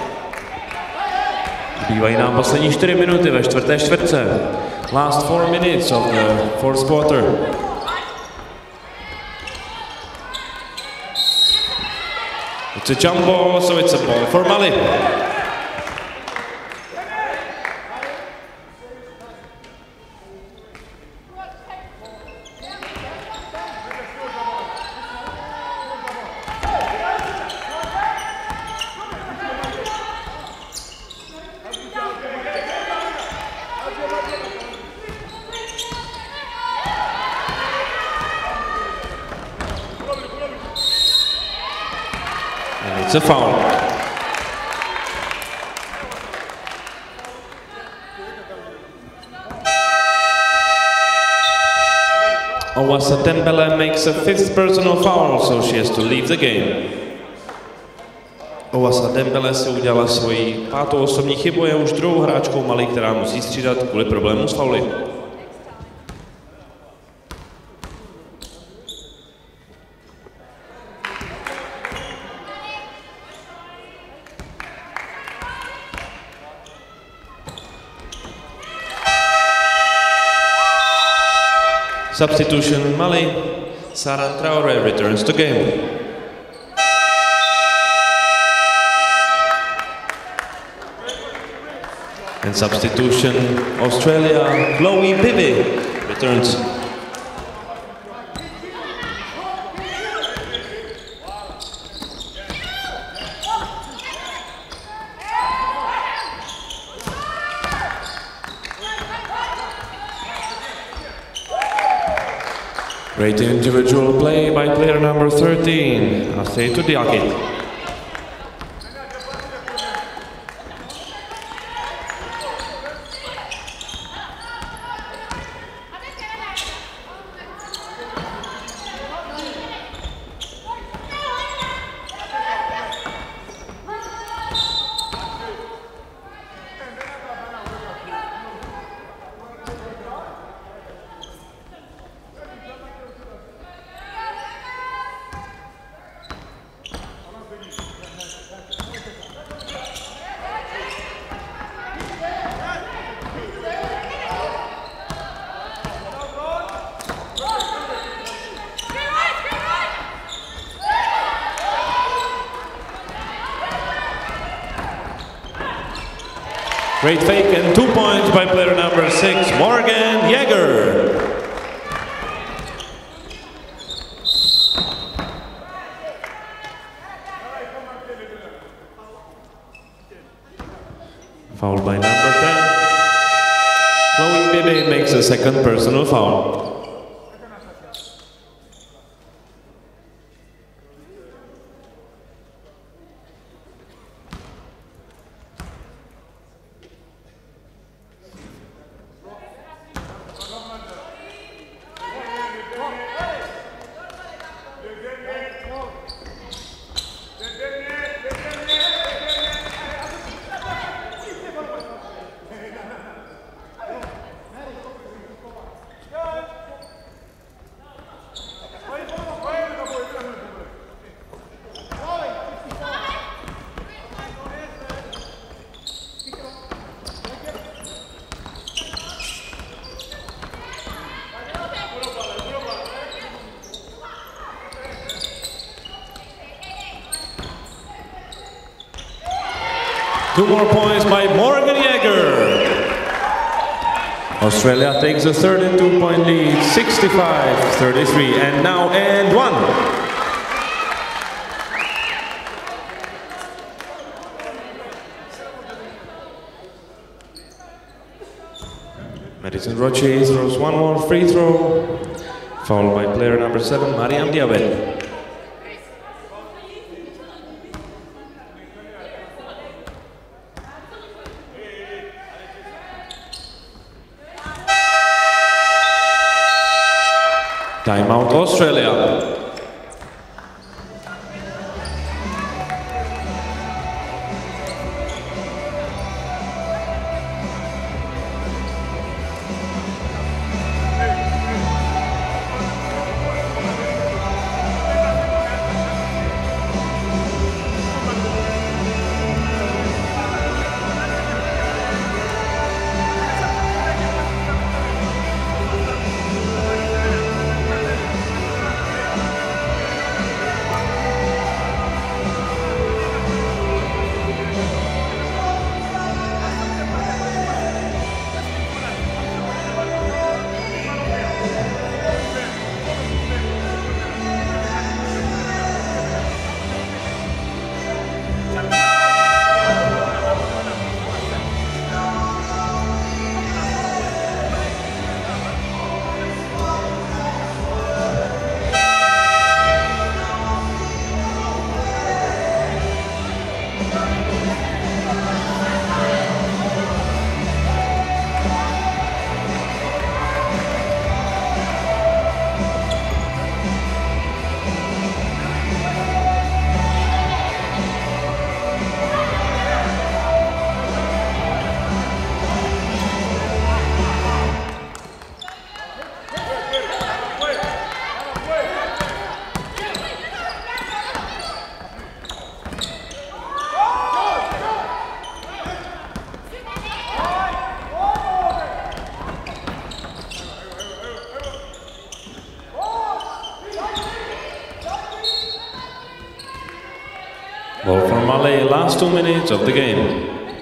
Bývají nám poslední 4 minuty ve čtvrté čtvrtce. Last 4 minutes of the fourth quarter. It's a jump ball, so it's a ball for Mali. It's a foul. Owasa Dembele makes a 5th personal foul, so she has to leave the game. Owasa Dembele si udělala svoji 5. osobní chybu, je už druhou hráčkou Mali, která musí střídat kvůli problému s fauly. Substitution Mali, Sarah Traoré returns to game. And substitution Australia, Chloe Pivi returns. Great individual play by player number 13, Asetu Diakit. Great fake and 2 points by player number 6, Morgan Yeager. Foul by number 10. Chloe Bebe makes a second personal foul. Two more points by Morgan Yeager. Australia takes a 32-point lead, 65-33, and now and one. Madison Roche throws one more free throw, followed by player number 7, Mariam Diabel. Timeout Australia. Ball for Malay, last 2 minutes of the game.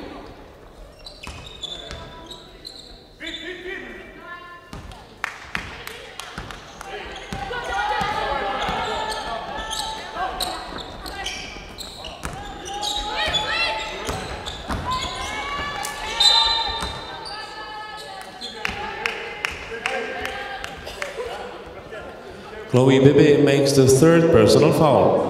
Chloe Bebe makes the third personal foul.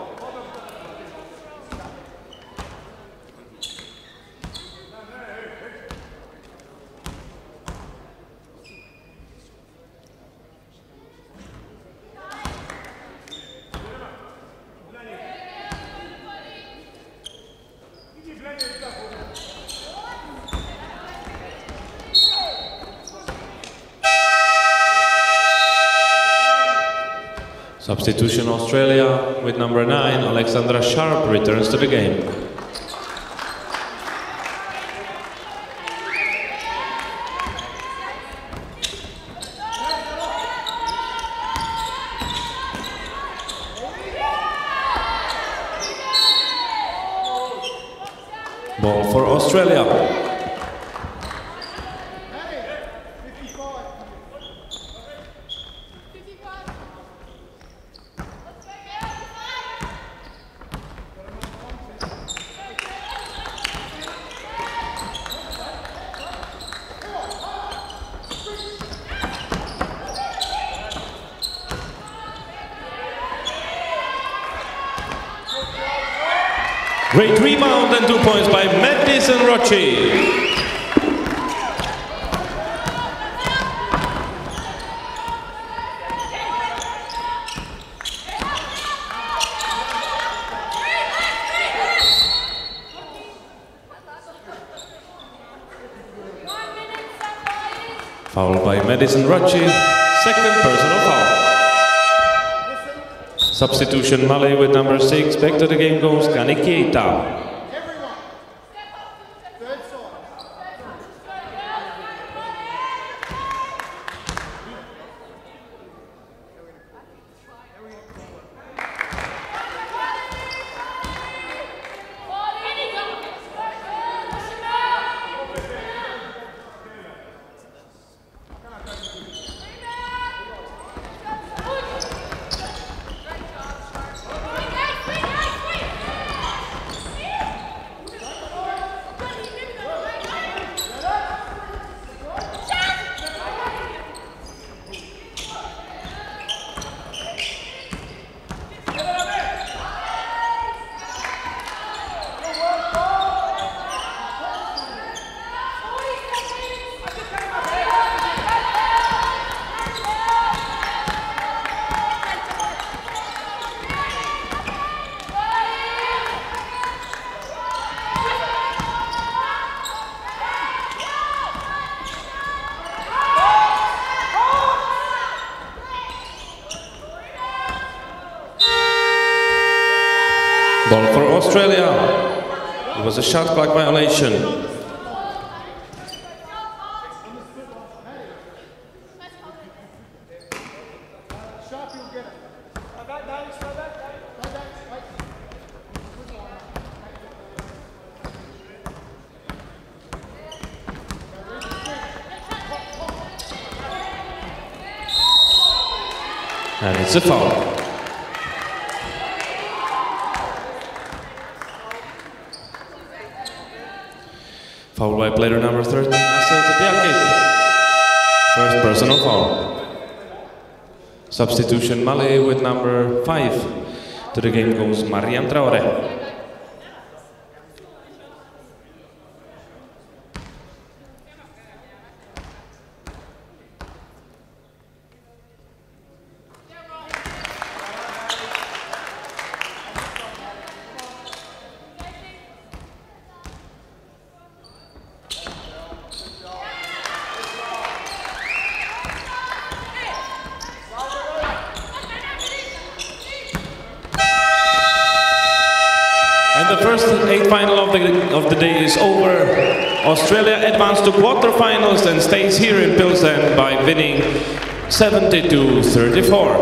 Substitution Australia with number 9, Alexandra Sharp returns to the game. Ball for Australia. Great rebound and 2 points by Madison Rochi. Foul by Madison Rochi, second personal foul. Substitution Malay with number 6, back to the game goes Keita. Ball for Australia. It was a shot clock violation. And it's a foul. Foul by player number 13, first personal foul. Substitution Malay with number 5. To the game goes Mariam Traore. And the first 8 final of the day is over. Australia advanced to quarterfinals and stays here in Pilsen by winning 72-34.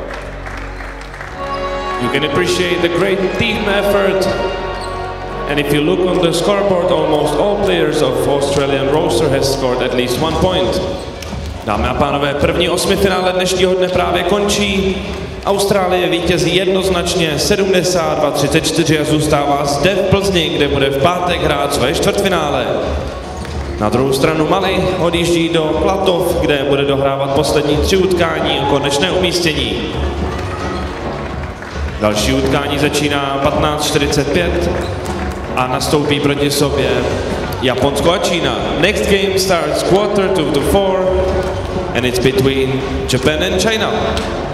You can appreciate the great team effort. And if you look on the scoreboard, almost all players of Australian roster has scored at least 1 point. Dámy a pánové, první osmifinále dnešního dne právě končí. Austrálie vítězí jednoznačně 72-34 a zůstává zde v Plzni, kde bude v pátek hrát své čtvrtfinále. Na druhou stranu Mali odjíždí do Platov, kde bude dohrávat poslední 3 utkání o konečné umístění. Další utkání začíná 15:45 a nastoupí proti sobě Japonsko a Čína. Next game starts 3:45 and it's between Japan and China.